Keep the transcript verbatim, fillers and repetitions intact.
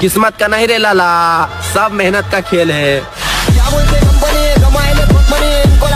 किस्मत का नहीं रे लाला, सब मेहनत का खेल है।